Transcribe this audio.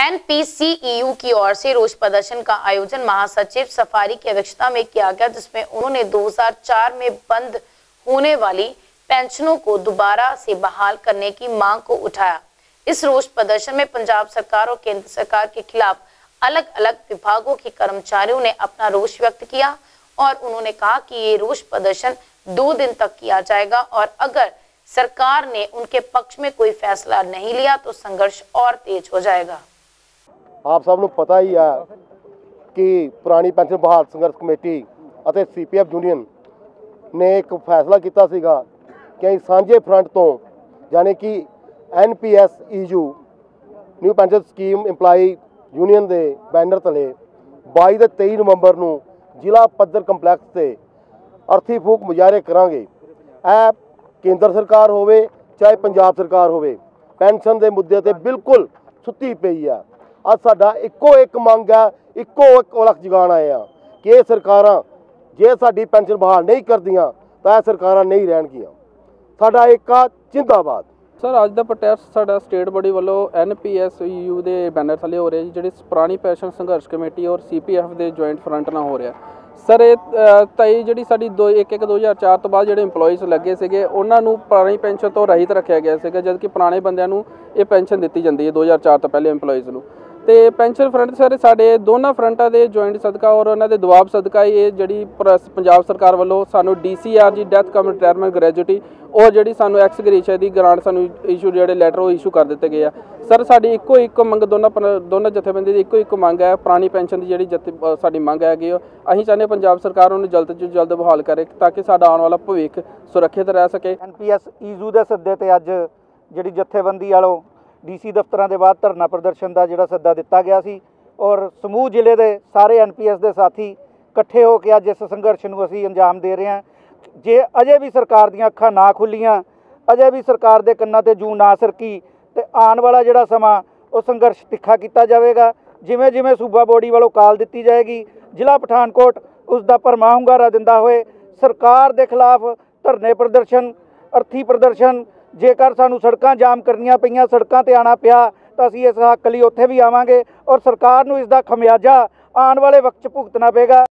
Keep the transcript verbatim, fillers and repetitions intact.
N P C E U की ओर से रोष प्रदर्शन का आयोजन महासचिव सफारी की अध्यक्षता में किया गया, जिसमें उन्होंने दो हज़ार चार में बंद होने वाली पेंशनों को दोबारा से बहाल करने की मांग को उठाया। इस रोष प्रदर्शन में पंजाब सरकार और केंद्र सरकार के खिलाफ अलग अलग विभागों के कर्मचारियों ने अपना रोष व्यक्त किया और उन्होंने कहा कि ये रोष प्रदर्शन दो दिन तक किया जाएगा और अगर सरकार ने उनके पक्ष में कोई फैसला नहीं लिया तो संघर्ष और तेज हो जाएगा। आप सब नूं पता ही है कि पुरानी पेंशन बहाल संघर्ष कमेटी और सी पी एफ यूनियन ने एक फैसला किया सीगा कि सांझे फ्रंट तो यानी कि N P S E U new pension scheme employee union के बैनर तले बाईस ते तेईस नवंबर को जिला पद्धर कंपलैक्स से अर्थी फूक मुजाहरे करांगे। ए केंद्र सरकार होवे चाहे पंजाब सरकार होवे, पेंशन के मुद्दे ते बिल्कुल सुत्ती पई है। अज साडा इक्को एक मंग है, इक्को एक ओलख जगाण आए हैं कि ये सरकारां जे साडी पेंशन बहाल नहीं करदियां तां सरकारां नहीं रहणगियां। साडा एक जिंदाबाद। सर अज का प्रोटेस्ट साडा स्टेट बॉडी वालों N P S E U के बैनर थले हो रहा है, जी पुरानी पेंशन संघर्ष कमेटी और सी पी एफ के जॉइंट फ्रंट ना हो रहा। सर ये तई जी साडी दो एक एक दो हज़ार चार तो बाद जो इंपलॉइज लगे थे उन्होंने पुरानी पेंशन तो रहित रखा गया है, जबकि पुराने बंदियां ये पेंशन दी जाती है दो हज़ार चार तो पहले इंपलॉइज को। तो पेंशन फ्रंट सर साढ़े दोनों फ्रंटा के जॉइंट सदका और उन्होंने दबाव सदका ये जी पंजाब सरकार वालों सानू D C R G death cum retirement gratuity और जी सानू एक्स ग्रेशिया की ग्रांट सानू इशू जोड़े लैटर वो इशू कर दिए गए। सर साड़ी इको एक मंग दोनों दोनों जथेबंदी की इको एक मंग है, पुरानी पेंशन की जी जथे साड़ी मंग हैगी असीं चाहते पंजाब सरकार उन्हें जल्द तो जल्द बहाल करे ताकि साडा आने वाला भविख सुरक्षित रह सके। N P S E U के सद्दे ते अज जी जथेबंदी वालों डी सी दफ्तर के बाद धरना प्रदर्शन का जोड़ा सद्दा दिता गया सी और समूह जिले के सारे एन पी एस के साथी इकट्ठे होकर अज इस संघर्ष को असीं अंजाम दे रहे हैं। जे अजे भी सरकार दीयां अखां ना खुलियां, अजे भी सरकार के कन्नां ते जूं ना सरकी तो आने वाला जोड़ा समा वो संघर्ष तिखा किया जाएगा। जिमें जिमें सूबा बॉडी वालों काल दी जाएगी, जिला पठानकोट उसका भरमा हुंगारा दिंदा होए सरकार के खिलाफ धरने प्रदर्शन अर्थी प्रदर्शन जेकर सानू सड़कां जाम करनियां पईयां सड़कां ते आना पिया तो असीं इस हक लई उत्थे भी आवांगे और सरकार नूं इसका खमियाजा आने वाले वक्त भुगतना पेगा।